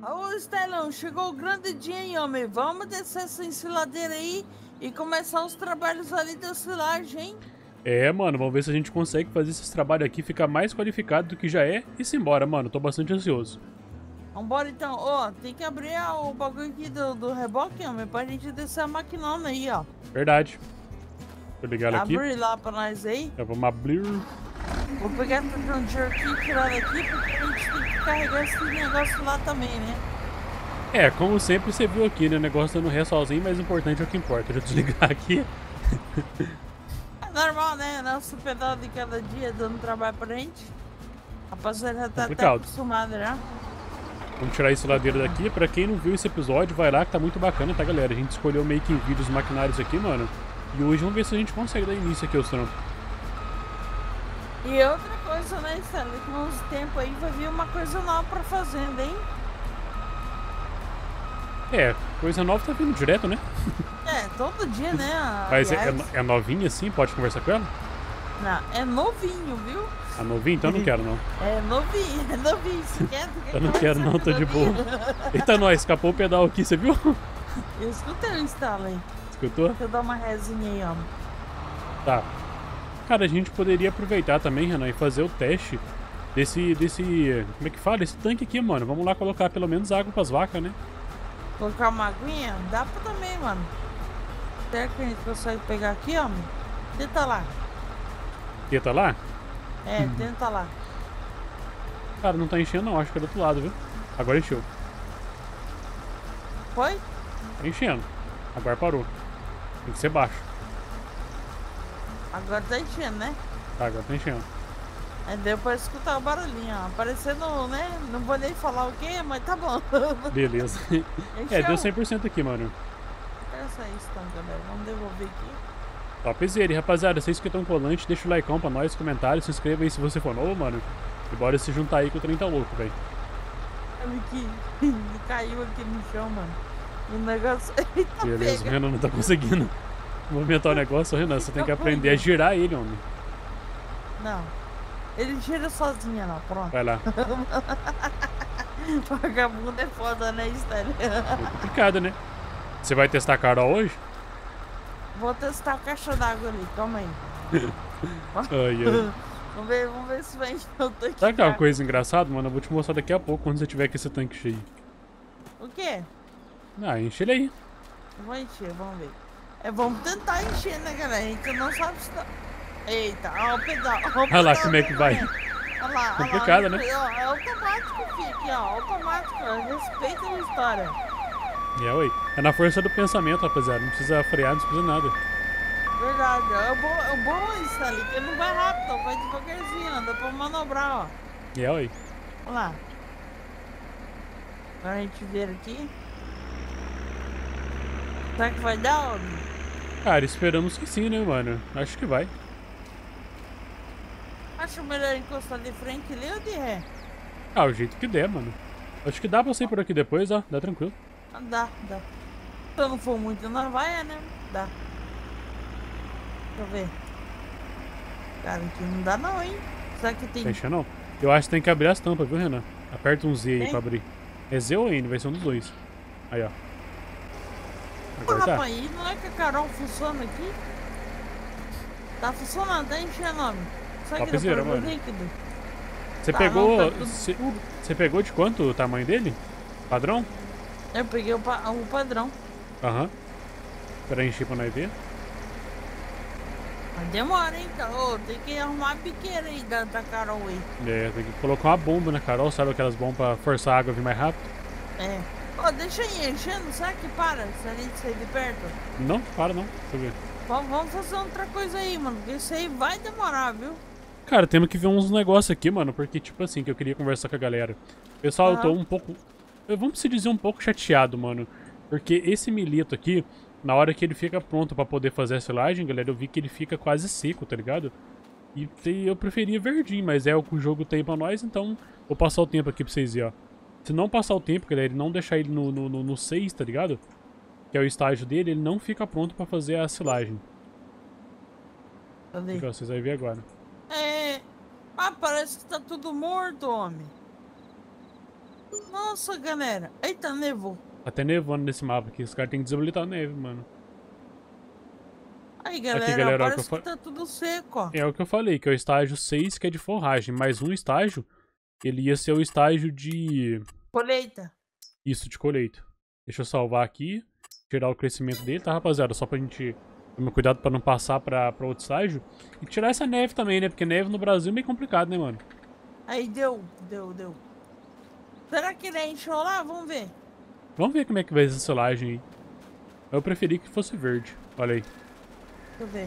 Ô, Estelão, chegou o grande dia, hein, homem? Vamos descer essa ensiladeira aí e começar os trabalhos ali da silagem, hein? É, mano, vamos ver se a gente consegue fazer esses trabalhos aqui ficar mais qualificado do que já é e se embora, mano. Tô bastante ansioso. Vambora então. Ó, tem que abrir o bagulho aqui do reboque, homem, pra gente descer a maquinona aí, ó. Verdade. Vou ligar ela aqui. Abre lá pra nós aí. Já vamos abrir. Vou pegar tudo um dinheiro aqui e tirar daqui, porque a gente tem que carregar esse negócio lá também, né? É, como sempre você viu aqui, né? O negócio dando ré sozinho, mas o importante é o que importa. Deixa eu desligar aqui. É normal, né? Nosso pedal de cada dia dando trabalho pra gente. A rapaziada já tá até Complicado. acostumada já. Vamos tirar esse ladeira daqui. Pra quem não viu esse episódio, vai lá que tá muito bacana, tá, galera? A gente escolheu meio que em vídeos maquinários aqui, mano. E hoje vamos ver se a gente consegue dar início aqui aos trampos. E outra coisa, né, Stella? Que uns tempos aí vai vir uma coisa nova pra fazenda, hein? É, coisa nova tá vindo direto, né? É, todo dia, né? Mas Aliás, é novinha assim? Pode conversar com ela? não, é novinho, viu? A novinha? Então eu não quero, não. É novinho. Se quer, tu quer Eu não quero, não, tô de boa. Eita, nós, escapou o pedal aqui, você viu? Eu escutei o instalo aí. Escutou? Deixa eu dar uma resinha aí, ó. Tá. Cara, a gente poderia aproveitar também, Renan, e fazer o teste desse. Como é que fala? Esse tanque aqui, mano. Vamos lá colocar pelo menos água pras vacas, né? Colocar uma aguinha? Dá pra também, mano. Será que a gente consegue pegar aqui, ó? Tenta lá. Teta lá? É, tenta lá. Cara, não tá enchendo, não. Acho que é do outro lado, viu? Agora encheu. Foi? Tá enchendo. Agora parou. Tem que ser baixo. Agora tá enchendo, né? Tá, agora tá enchendo. Aí deu pra escutar o barulhinho, ó. Parecendo, né? Não vou nem falar o que, mas tá bom. Beleza. É, deu 100% aqui, mano. Essa aí, então, galera. Vamos devolver aqui. Topzera. E rapaziada, vocês que estão colante, deixa o likeão pra nós, comentários, se inscreva aí se você for novo, mano. E bora se juntar aí que o trem tá louco, velho. Olha que caiu aqui no chão, mano. E o negócio. Eita, Beleza, o pega. Renan não tá conseguindo movimentar o negócio, Renan. Você tem que aprender a girar ele, homem. Não. Ele gira sozinho, não. Pronto. Vai lá. Vagabundo é foda, né, Stélio? É complicado, né? Você vai testar a Carol hoje? Vou testar a caixa d'água ali, calma aí. Ai, ai. Vamos ver se vai encher o tanque. Sabe que é uma d'água. coisa engraçada, mano? Eu vou te mostrar daqui a pouco quando você tiver com esse tanque cheio. O quê? Ah, enche ele aí. Eu vou encher, vamos ver. É, vamos tentar encher, né, galera? A gente não sabe se tá. Eita, ó o pedal. Ó o Olha lá pedal como é que vai. correndo. Olha lá, Complicado, né? Ó, é automático, filho. Aqui, ó. Automático. Ó. Respeita a história. É, oi. É na força do pensamento, rapaziada. Não precisa frear, não precisa nada. Verdade. É o bom é isso ali, que ele não vai rápido, ó, vai devagarzinho, ó. Dá pra manobrar, ó. É, oi. Olha lá. Agora a gente ver aqui. Será que vai dar, homem? Cara, esperamos que sim, né, mano? Acho que vai. Acho melhor encostar de frente ali ou de ré? Ah, o jeito que der, mano. Acho que dá pra sair por aqui depois, ó. Dá tranquilo. Ah, dá. Se eu não for muito na vaia, né? Dá. Deixa eu ver. Cara, aqui não dá não, hein? Será que tem... Fecha não. Eu acho que tem que abrir as tampas, viu, Renan? Aperta um Z aí Tem? pra abrir. É Z ou N? Vai ser um dos dois. Aí, ó. Pô, Agora tá. rapaz, e não é que a Carol funciona aqui? Tá funcionando, tá enchendo, homem. Só que Topzera, depois do mano. líquido. Você Tá, pegou. não, tá tudo Você escuro. pegou de quanto o tamanho dele? Padrão? Eu peguei o padrão. Aham. Pra encher pra nós ver. Mas demora, hein? Ô, tem que arrumar a biqueira aí da Carol aí. É, tem que colocar uma bomba na Carol, sabe aquelas bombas pra forçar a água a vir mais rápido? É. Ô, deixa aí enchendo, será que para se a gente sair de perto? Não, para não. Deixa eu ver. Vamos fazer outra coisa aí, mano, porque isso aí vai demorar, viu? Cara, temos que ver uns negócios aqui, mano, porque, tipo assim, que eu queria conversar com a galera. Pessoal, eu tô Aham. um pouco. Vamos se dizer um pouco chateado, mano. Porque esse milito aqui, na hora que ele fica pronto pra poder fazer a silagem, galera, eu vi que ele fica quase seco, tá ligado? E eu preferia verdinho, mas é o que o jogo tem pra nós, então vou passar o tempo aqui pra vocês verem, ó. Se não passar o tempo, galera, ele não deixar ele no 6, tá ligado? Que é o estágio dele, ele não fica pronto pra fazer a silagem. Cadê? Então, vocês vão ver agora. É. Ah, parece que tá tudo morto, homem. Nossa, galera. Eita, nevou. Tá até nevando nesse mapa aqui. Os caras têm que desabilitar a neve, mano. Aí, Aqui, galera, galera, parece que tá tudo seco, ó. é o que eu falei, que é o estágio 6, que é de forragem. Mais um estágio, ele ia ser o estágio de... Colheita. Isso, de colheita. Deixa eu salvar aqui. Tirar o crescimento dele, tá, rapaziada? Só pra gente tomar cuidado pra não passar pra outro estágio. E tirar essa neve também, né? Porque neve no Brasil é meio complicado, né, mano? Aí, deu. Será que ele encheu lá? Vamos ver. Vamos ver como é que vai essa selagem aí. Eu preferi que fosse verde. Olha aí. Deixa eu ver.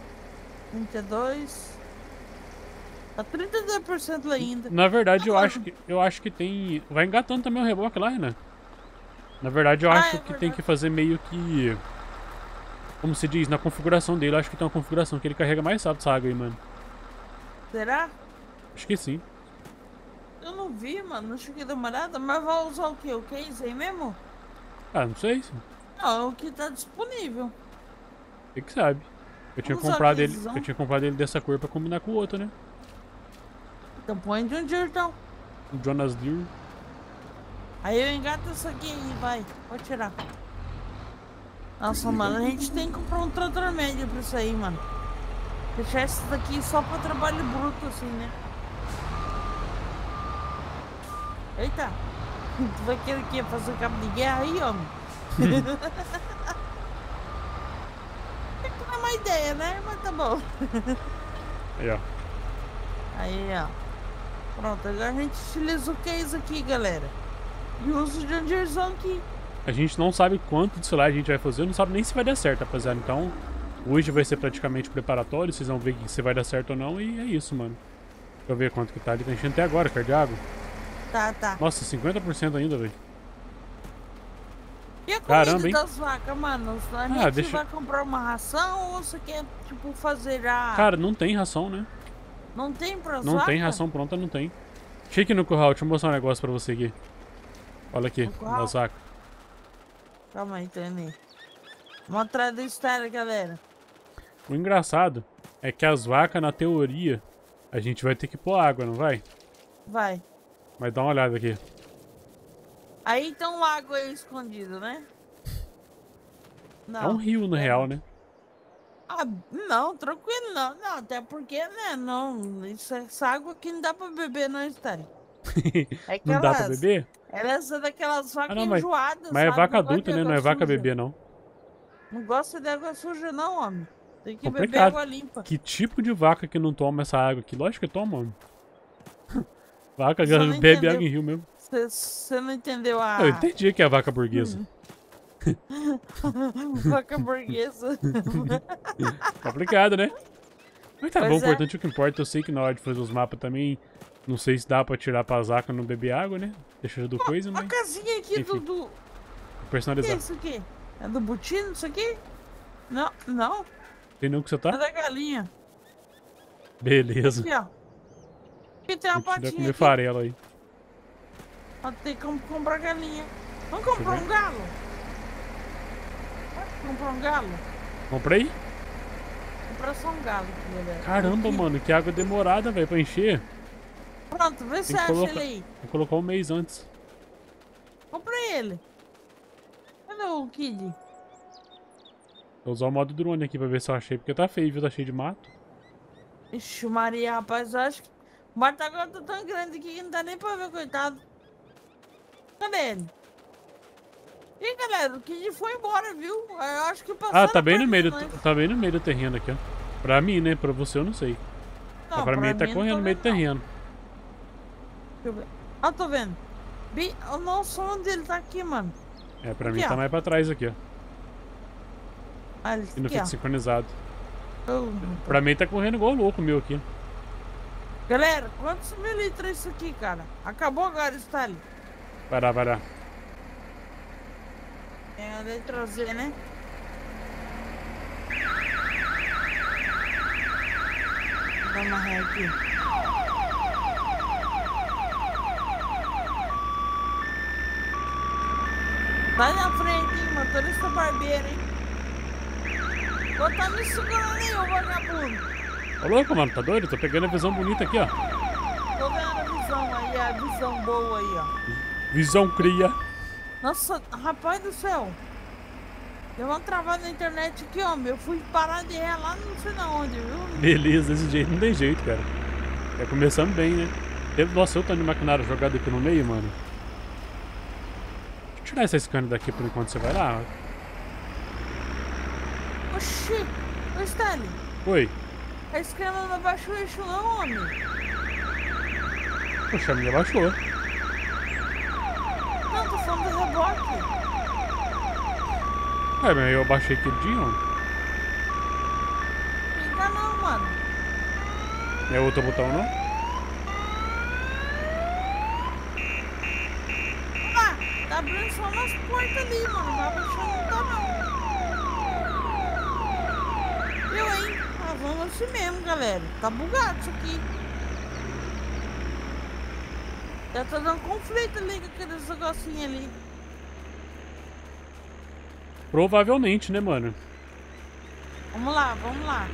32. Tá 32% ainda. Na verdade, eu acho que tem... Vai engatando também o reboque lá, né? Na verdade, eu acho que tem que fazer meio que... Como se diz, na configuração dele, eu acho que tem uma configuração que ele carrega mais rápido essa água aí, mano. Será? Acho que sim. Eu não vi, mano. Não cheguei a dar uma olhada. Mas vai usar o quê? O case aí mesmo? Ah, não sei. Não, é o que tá disponível. Você que sabe. Eu tinha comprado ele dessa cor pra combinar com o outro, né? Então põe de um dia, então. O Jonas Deere. Aí eu engato isso aqui e vai. Pode tirar. Nossa, mano, a gente tem que comprar um trator médio pra isso aí, mano. Deixar isso daqui só pra trabalho bruto, assim, né? Eita. Tu vai querer o quê? Fazer cabo de guerra aí, homem? Não é uma ideia, né? Mas tá bom. Aí, ó. Aí, ó. Pronto, agora a gente utiliza o case aqui, galera. E uso de um jersão aqui. A gente não sabe quanto de celular a gente vai fazer, não sabe nem se vai dar certo, rapaziada. Então, hoje vai ser praticamente preparatório, vocês vão ver se vai dar certo ou não, e é isso, mano. Deixa eu ver quanto que tá ali, tá enchendo até agora, cara de água. Tá. Nossa, 50% ainda, velho. E a comida Caramba, hein? das vacas, mano? A gente vai comprar uma ração ou você quer, tipo, fazer a... Cara, não tem ração, né? Não tem pra vacas? Não tem ração pronta, não tem. Chega aqui no curral, deixa eu mostrar um negócio pra você aqui. Olha aqui, das vacas. Calma aí, tô indo aí. Vamos atrás do estéreo, galera. O engraçado é que as vacas, na teoria, a gente vai ter que pôr água, não vai? Vai. Mas dá uma olhada aqui. Aí tem um lago aí escondido, né? Não, é um rio, na real, né? Ah, não, tranquilo, não. Não, até porque, né, não... Essa água aqui não dá pra beber, não, estéreo. É não dá pra beber? Elas são daquelas vacas enjoadas, mas é vaca adulta, né? Não é vaca bebê, não. Não gosta de água suja, não, homem. Tem que complicado. beber água limpa. Que tipo de vaca que não toma essa água aqui? Lógico que toma, homem. Vaca bebe água em rio mesmo. Você não entendeu a... Eu entendi que é a vaca burguesa. Vaca burguesa. Complicado, né? Mas tá bom, o importante é o que importa. Eu sei que na hora de fazer os mapas também... Não sei se dá pra tirar pra vaca não beber água, né? Deixa do coisa, mas... A casinha aqui enfim, do... personalizar. O que é isso aqui? É do butino isso aqui? Não, não. Tem não que você tá? É da galinha. Beleza. Aqui, ó. Aqui tem uma patinha comer aqui. farelo aí. Tem como comprar galinha. Vamos comprar um galo? Comprar um galo? Comprei? Comprar só um galo aqui, galera. Caramba, aqui. Mano, que água demorada, velho, pra encher. Pronto, vê se acha ele aí. Vou colocar um mês antes. Comprei ele. Cadê o Kid? Vou usar o modo drone aqui pra ver se eu achei, porque tá feio, viu? Tá cheio de mato. Ixi, Maria, rapaz, eu acho que o mato agora tá tão grande aqui que não dá nem pra ver, coitado. Cadê ele? Ih, galera, o Kid foi embora, viu? Eu acho que passou. Ah, tá bem no meio, tá bem no meio do terreno aqui, ó. Pra mim, né? Pra você eu não sei. Não, mas pra mim ele tá correndo no meio do terreno. Deixa eu ver. Ah, tô vendo. O nosso onde ele tá aqui, mano. É, pra mim tá mais pra trás aqui, ó. Ah, ele e não fica sincronizado. Oh, pra mim tá correndo igual louco o meu aqui. Galera, quantos mililitros é isso aqui, cara? Acabou agora, Stalin. Vai lá. É a letra Z, né? Vou dar uma ré aqui. Vai na frente, hein? Motorista barbeiro, hein? Vou tá me segurando aí, ô vagabundo. Ô louco, mano, tá doido? Tô pegando a visão bonita aqui, ó. Tô vendo a visão aí, a visão boa aí, ó. Visão cria. Nossa, rapaz do céu. Deu uma travada na internet aqui, homem. Eu fui parar de ré lá não sei na onde, viu? Beleza, desse jeito não tem jeito, cara. É começando bem, né? Nossa, eu tô de maquinário jogado aqui no meio, mano. Deixa eu tirar essa scanner daqui por enquanto você vai lá. Oxi, ô Stanley. Oi. A escama não abaixou o eixo não, homem. Poxa, a minha baixou. Não, tô falando do reboque. É, mas eu baixei aquele dia, mano. Ainda não, mano. É outro botão, não? Ah, tá abrindo só umas portas ali, mano. Não abaixou não tá não. Eu, hein? Ah, vamos assim mesmo, galera. Tá bugado isso aqui. Já tá dando conflito ali com aqueles negocinhos ali. Provavelmente, né, mano? Vamos lá, vamos lá.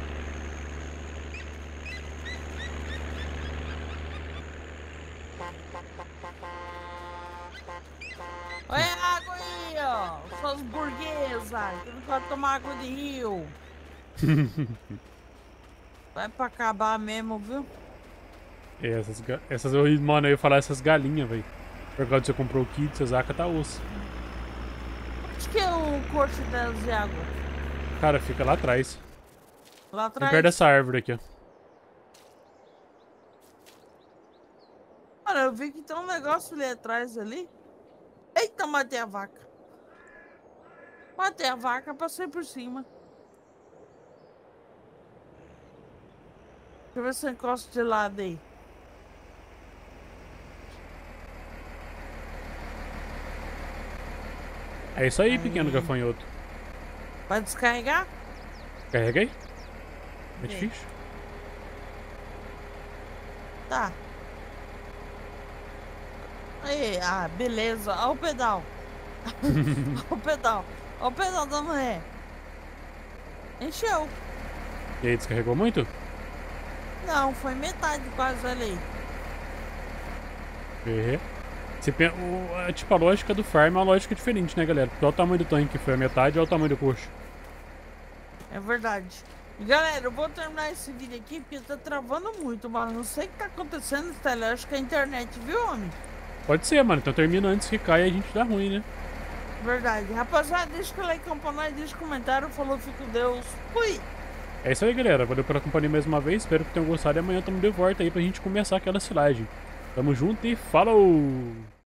Olha a água aí, ó. Suas burguesas. Que não pode tomar água de rio. Vai pra acabar mesmo, viu? É, mano, eu ia falar essas galinhas, velho. Por causa que você comprou o kit, você zaca tá osso. Onde que é o corte delas de água? Cara, fica lá atrás. Lá Bem atrás? perto dessa árvore aqui, ó. Mano, eu vi que tem um negócio ali atrás ali. Eita, matei a vaca. Matei a vaca, passei por cima. Deixa eu ver se eu encosto de lado aí. É isso aí, pequeno gafanhoto. Vai descarregar? Carrega aí. É Ok. difícil. Tá. Aí, ah, beleza. Olha o pedal. Olha o pedal. Olha o pedal dando ré. Encheu. E aí, descarregou muito? Não, foi metade quase, olha aí. É. Tipo, a lógica do farm é uma lógica diferente, né, galera? Porque olha o tamanho do tanque, foi a metade, olha o tamanho do coxo. É verdade. E, galera, eu vou terminar esse vídeo aqui porque tá travando muito, mano. Não sei o que tá acontecendo, Stella. Acho que é a internet, viu, homem? Pode ser, mano. Então termina antes que caia e a gente dá ruim, né? Verdade. Rapaziada, deixa o like, pra nós, deixa o comentário. Falou, fica com Deus. Fui! É isso aí, galera. Valeu pela companhia mais uma vez. Espero que tenham gostado e amanhã tamo de volta aí pra gente começar aquela silagem. Tamo junto e falou!